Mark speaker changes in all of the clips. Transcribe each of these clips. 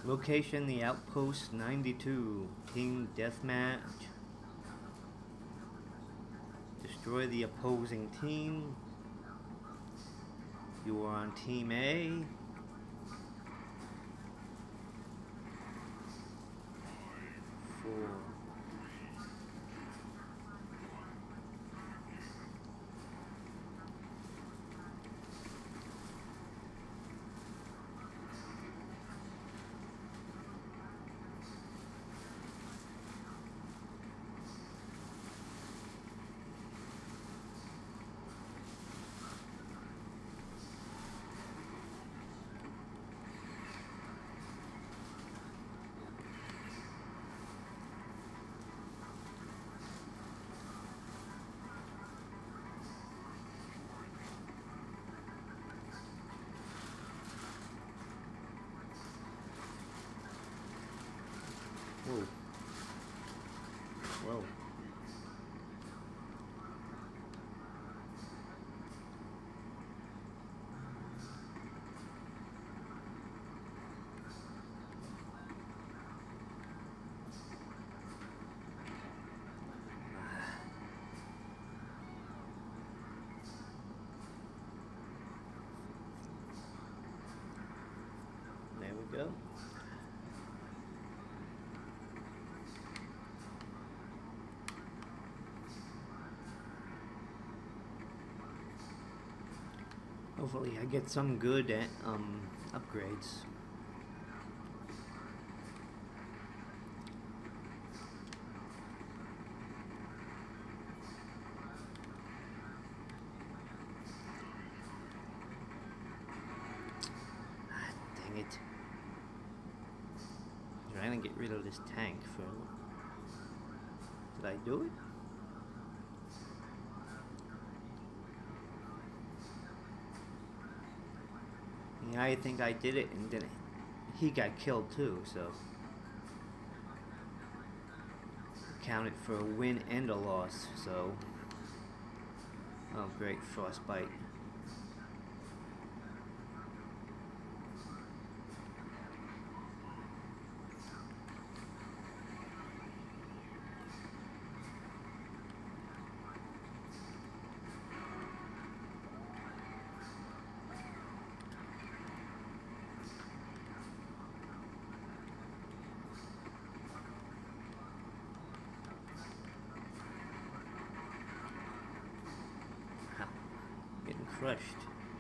Speaker 1: Location the outpost 92. Team deathmatch. Destroy the opposing team. You are on team A. Four. Whoa. Whoa. There we go. Hopefully I get some good upgrades. Ah, dang it. I'm trying to get rid of this tank for... Did I do it? Yeah, I think I did it, and then he got killed too, so counted for a win and a loss. So, oh great, frostbite. Getting crushed.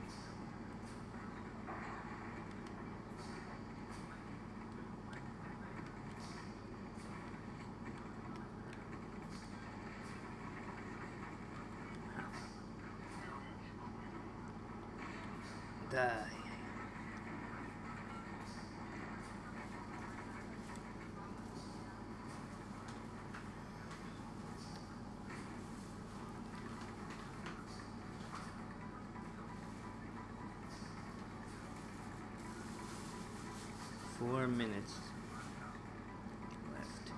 Speaker 1: Die. Four minutes left.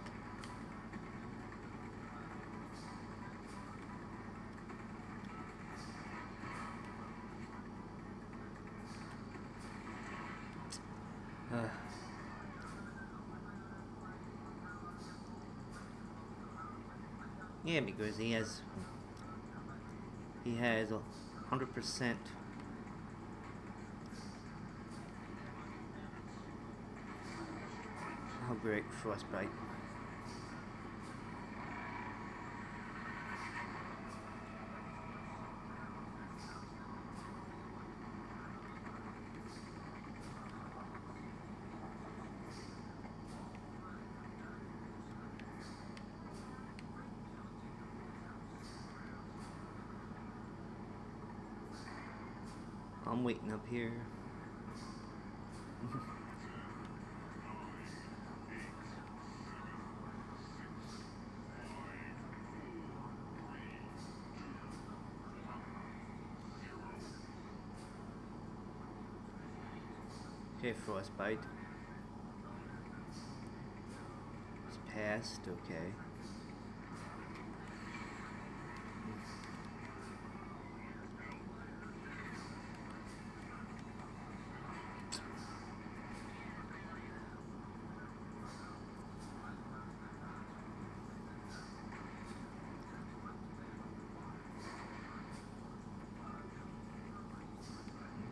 Speaker 1: Yeah, because he has 100%. Oh great, frostbite. I'm waiting up here. Okay, frostbite. It's passed, okay.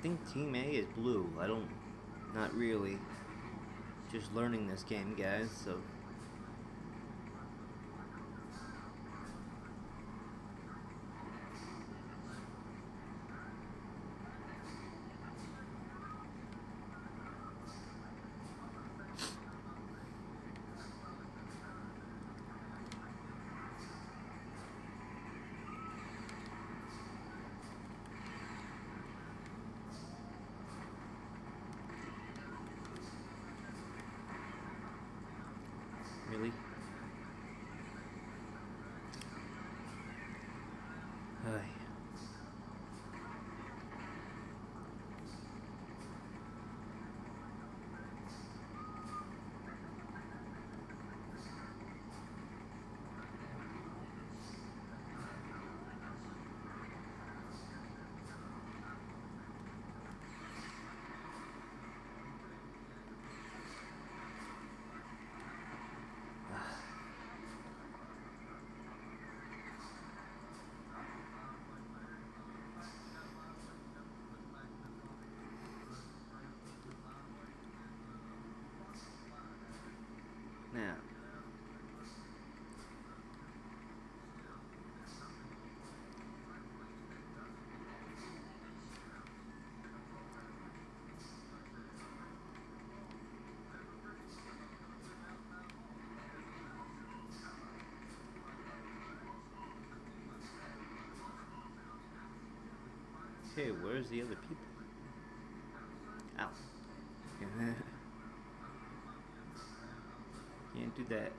Speaker 1: think Team A is blue. I don't, not really. Just learning this game, guys, so. Really? Ay. Now. Okay, where's the other people? Ow. Can't do that.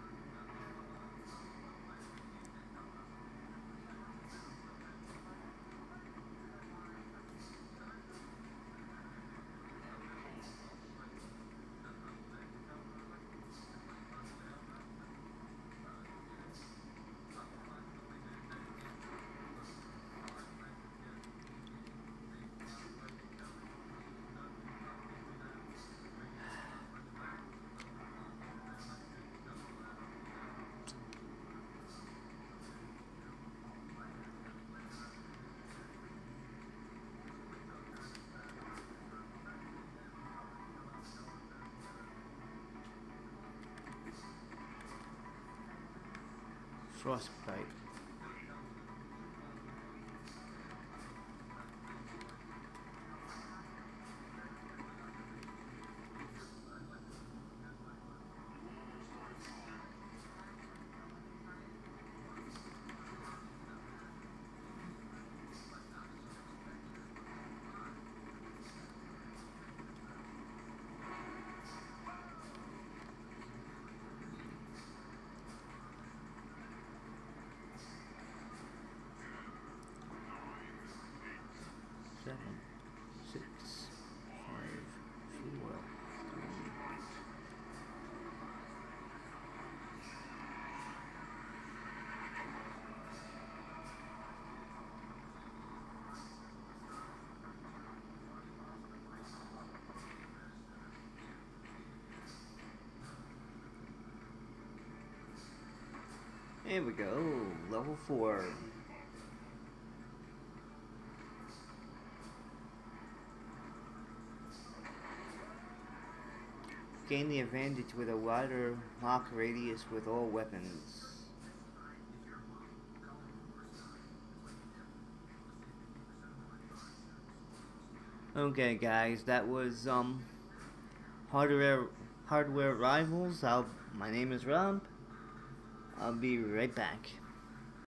Speaker 1: Frostbite. Seven, six, 5, 4, 3. There we go, level 4. Gain the advantage with a wider lock radius with all weapons. Okay guys, that was hardware rivals. My name is Rob. I'll be right back.